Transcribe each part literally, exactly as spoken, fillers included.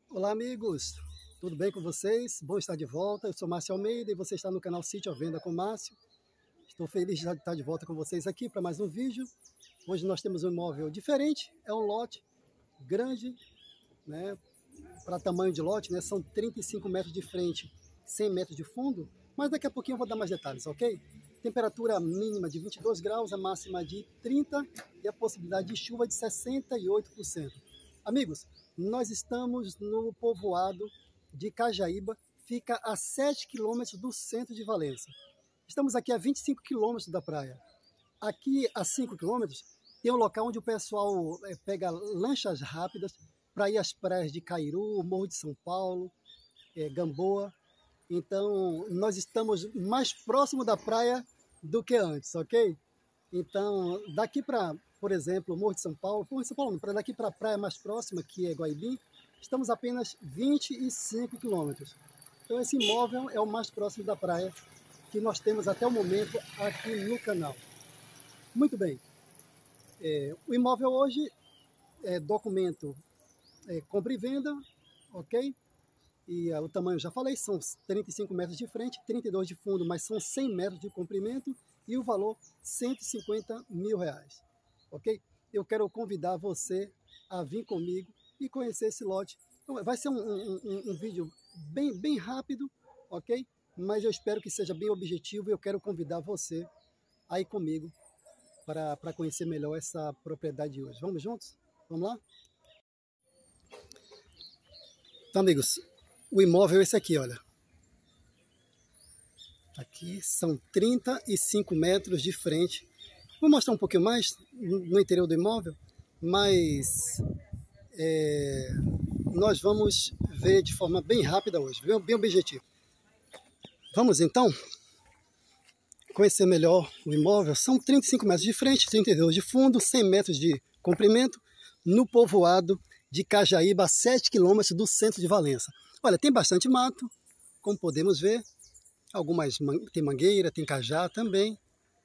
Olá amigos, tudo bem com vocês? Bom estar de volta, eu sou Márcio Almeida e você está no canal Sítio à Venda com Márcio. Estou feliz de estar de volta com vocês aqui para mais um vídeo. Hoje nós temos um imóvel diferente, é um lote grande, né? Para tamanho de lote, né? São trinta e cinco metros de frente, cem metros de fundo, mas daqui a pouquinho eu vou dar mais detalhes, ok? Temperatura mínima de vinte e dois graus, a máxima de trinta e a possibilidade de chuva de sessenta e oito por cento. Amigos, nós estamos no povoado de Cajaíba, fica a sete quilômetros do centro de Valença. Estamos aqui a vinte e cinco quilômetros da praia. Aqui a cinco quilômetros tem um local onde o pessoal é, pega lanchas rápidas para ir às praias de Cairu, Morro de São Paulo, é, Gamboa. Então nós estamos mais próximo da praia do que antes, ok? Então daqui para, por exemplo, Morro de São Paulo, Morro de São Paulo, para daqui para a praia mais próxima, que é Guaibim, estamos apenas vinte e cinco quilômetros. Então esse imóvel é o mais próximo da praia que nós temos até o momento aqui no canal. Muito bem, é, o imóvel hoje é documento é, compra e venda, ok? E é, o tamanho eu já falei, são trinta e cinco metros de frente, trinta e dois de fundo, mas são cem metros de comprimento e o valor cento e cinquenta mil reais, ok? Eu quero convidar você a vir comigo e conhecer esse lote. Vai ser um, um, um, um vídeo bem, bem rápido, ok? Mas eu espero que seja bem objetivo e eu quero convidar você a ir comigo para para conhecer melhor essa propriedade de hoje. Vamos juntos? Vamos lá? Então, amigos, o imóvel é esse aqui, olha. Aqui são trinta e cinco metros de frente. Vou mostrar um pouquinho mais no interior do imóvel, mas é, nós vamos ver de forma bem rápida hoje, bem, bem objetivo. Vamos então conhecer melhor o imóvel. São trinta e cinco metros de frente, trinta e dois de fundo, cem metros de comprimento, no povoado de Cajaíba, a sete quilômetros do centro de Valença. Olha, tem bastante mato, como podemos ver. Algumas tem mangueira, tem cajá também.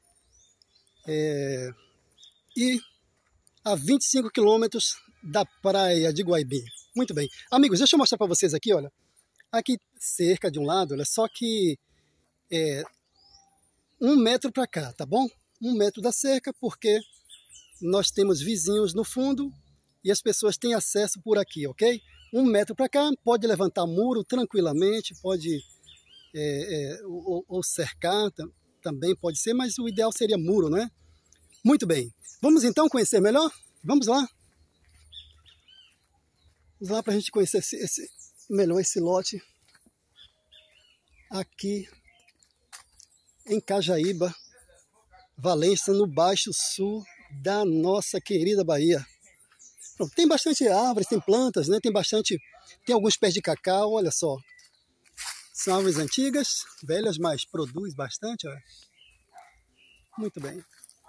É, e a vinte e cinco quilômetros da praia de Guaibim. Muito bem. Amigos, deixa eu mostrar para vocês aqui, olha. Aqui cerca de um lado, olha, só que é um metro para cá, tá bom? Um metro da cerca, porque nós temos vizinhos no fundo e as pessoas têm acesso por aqui, ok? Um metro para cá, pode levantar muro tranquilamente, pode é, é, ou, ou cercar, também pode ser, mas o ideal seria muro, né? Muito bem. Vamos então conhecer melhor? Vamos lá. Vamos lá para a gente conhecer esse, esse, melhor esse lote aqui em Cajaíba, Valença, no Baixo Sul da nossa querida Bahia. Pronto, tem bastante árvores, tem plantas, né? Tem bastante, tem alguns pés de cacau, olha só. São árvores antigas, velhas, mas produz bastante, olha. Muito bem.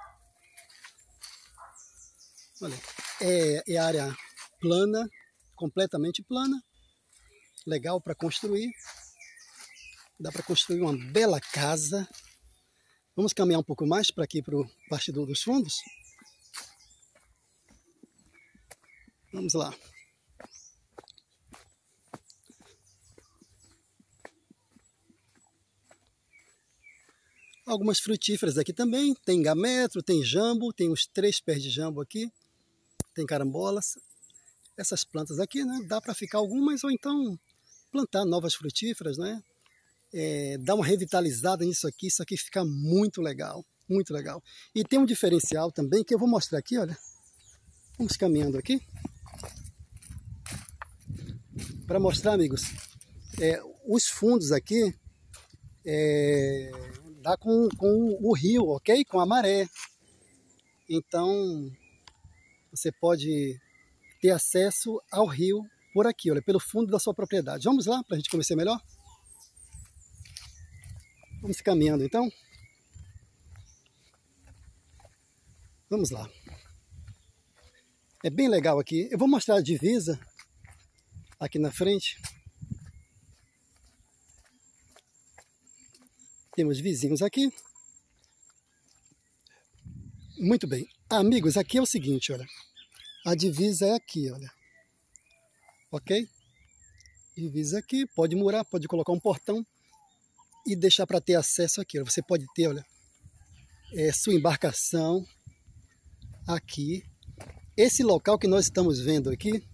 Olha, é, é área plana, completamente plana, legal para construir. Dá para construir uma bela casa. Vamos caminhar um pouco mais para aqui para o bastidor dos fundos. Vamos lá. Algumas frutíferas aqui também. Tem gametro, tem jambo, tem uns três pés de jambo aqui. Tem carambolas. Essas plantas aqui, né? Dá para ficar algumas ou então plantar novas frutíferas, né? É, dar uma revitalizada nisso aqui. Isso aqui fica muito legal, muito legal. E tem um diferencial também que eu vou mostrar aqui, olha. Vamos caminhando aqui. Para mostrar, amigos, é, os fundos aqui é, dá com, com o rio, ok? Com a maré. Então, você pode ter acesso ao rio por aqui, olha, pelo fundo da sua propriedade. Vamos lá para a gente conhecer melhor? Vamos caminhando então? Vamos lá. É bem legal aqui. Eu vou mostrar a divisa aqui na frente. Temos vizinhos aqui. Muito bem. Amigos, aqui é o seguinte, olha. A divisa é aqui, olha. Ok? divisa aqui, pode murar, pode colocar um portão e deixar para ter acesso aqui. Você pode ter, olha, é, sua embarcação aqui. Esse local que nós estamos vendo aqui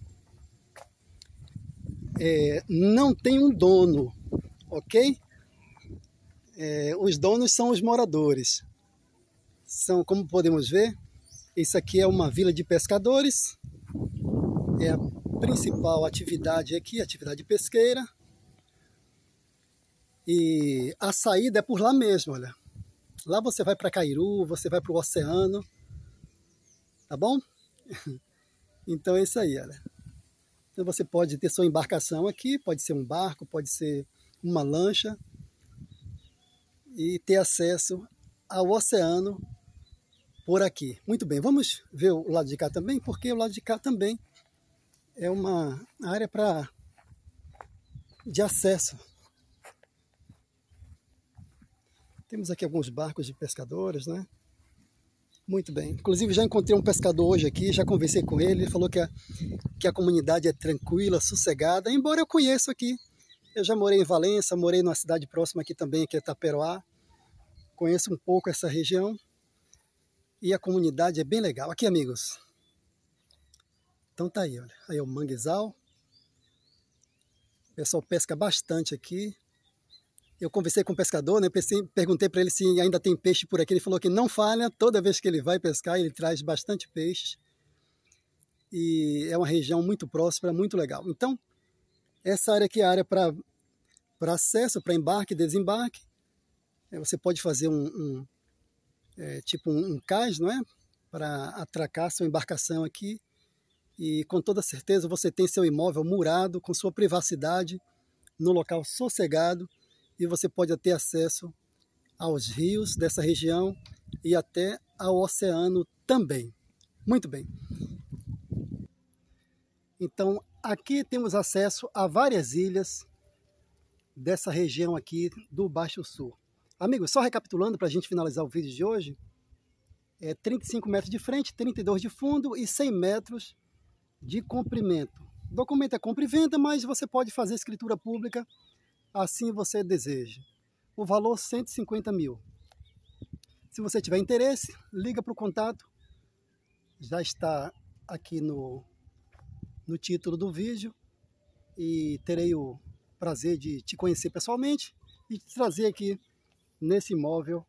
é, não tem um dono, ok? É, os donos são os moradores. São, como podemos ver, isso aqui é uma vila de pescadores. É a principal atividade aqui, atividade pesqueira. E a saída é por lá mesmo, olha. Lá você vai para Cairu, você vai para o oceano, tá bom? Então é isso aí, olha. Então você pode ter sua embarcação aqui, pode ser um barco, pode ser uma lancha, e ter acesso ao oceano por aqui. Muito bem, vamos ver o lado de cá também, porque o lado de cá também é uma área para de acesso. Temos aqui alguns barcos de pescadores, né? Muito bem. Inclusive já encontrei um pescador hoje aqui, já conversei com ele, ele falou que a, que a comunidade é tranquila, sossegada, embora eu conheça aqui. Eu já morei em Valença, morei numa cidade próxima aqui também, que é Taperoá. Conheço um pouco essa região e a comunidade é bem legal. Aqui, amigos. Então tá aí, olha. Aí é o manguezal. O pessoal pesca bastante aqui. Eu conversei com o pescador, né? Pensei, perguntei para ele se ainda tem peixe por aqui. Ele falou que não falha, toda vez que ele vai pescar, ele traz bastante peixe. E é uma região muito próspera, muito legal. Então, essa área aqui é a área para para acesso, para embarque e desembarque. Você pode fazer um, um é, tipo um, um cais, não é? Para atracar sua embarcação aqui. E com toda certeza você tem seu imóvel murado, com sua privacidade, no local sossegado. E você pode ter acesso aos rios dessa região e até ao oceano também. Muito bem. Então, aqui temos acesso a várias ilhas dessa região aqui do Baixo Sul. Amigos, só recapitulando para a gente finalizar o vídeo de hoje, é trinta e cinco metros de frente, trinta e dois de fundo e cem metros de comprimento. O documento é compra e venda, mas você pode fazer escritura pública assim você deseja. O valor cento e cinquenta mil. Se você tiver interesse, liga para o contato. Já está aqui no, no título do vídeo. E terei o prazer de te conhecer pessoalmente e te trazer aqui nesse imóvel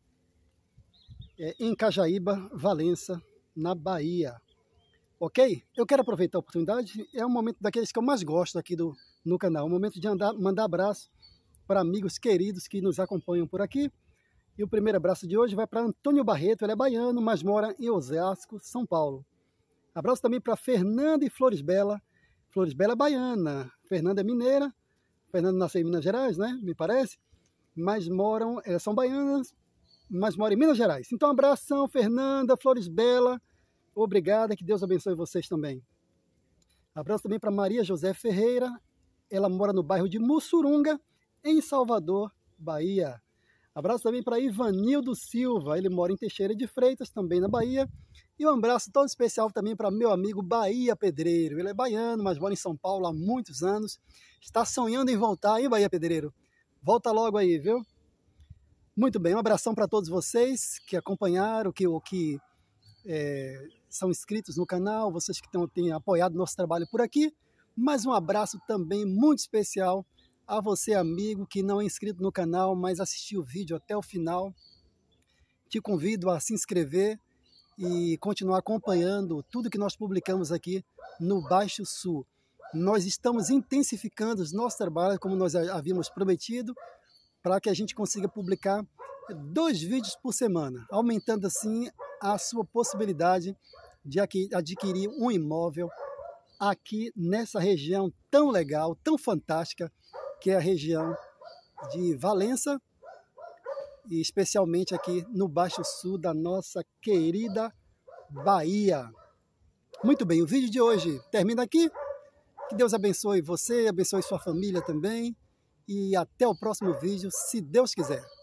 é, em Cajaíba, Valença, na Bahia. Ok? Eu quero aproveitar a oportunidade. É um momento daqueles que eu mais gosto aqui do, no canal. Um momento de andar, mandar abraço para amigos queridos que nos acompanham por aqui. E o primeiro abraço de hoje vai para Antônio Barreto, ele é baiano, mas mora em Osasco, São Paulo. Abraço também para Fernanda e Flores Bela. Flores Bela é baiana, Fernanda é mineira. Fernanda nasceu em Minas Gerais, né? Me parece. Mas moram, é, são baianas, mas moram em Minas Gerais. Então, um abração, Fernanda, Flores Bela. Obrigada, que Deus abençoe vocês também. Abraço também para Maria José Ferreira. Ela mora no bairro de Mussurunga, em Salvador, Bahia. Abraço também para Ivanildo Silva, ele mora em Teixeira de Freitas, também na Bahia. E um abraço todo especial também para meu amigo Bahia Pedreiro. Ele é baiano, mas mora em São Paulo há muitos anos. Está sonhando em voltar, hein, Bahia Pedreiro? Volta logo aí, viu? Muito bem, um abração para todos vocês que acompanharam, que, que é, são inscritos no canal, vocês que tão, têm apoiado nosso trabalho por aqui. Mas um abraço também muito especial a você, amigo, que não é inscrito no canal, mas assistiu o vídeo até o final. Te convido a se inscrever e continuar acompanhando tudo que nós publicamos aqui no Baixo Sul. Nós estamos intensificando os nossos trabalhos, como nós havíamos prometido, para que a gente consiga publicar dois vídeos por semana, aumentando assim a sua possibilidade de adquirir um imóvel aqui nessa região tão legal, tão fantástica, que é a região de Valença, e especialmente aqui no Baixo Sul da nossa querida Bahia. Muito bem, o vídeo de hoje termina aqui. Que Deus abençoe você, abençoe sua família também. E até o próximo vídeo, se Deus quiser.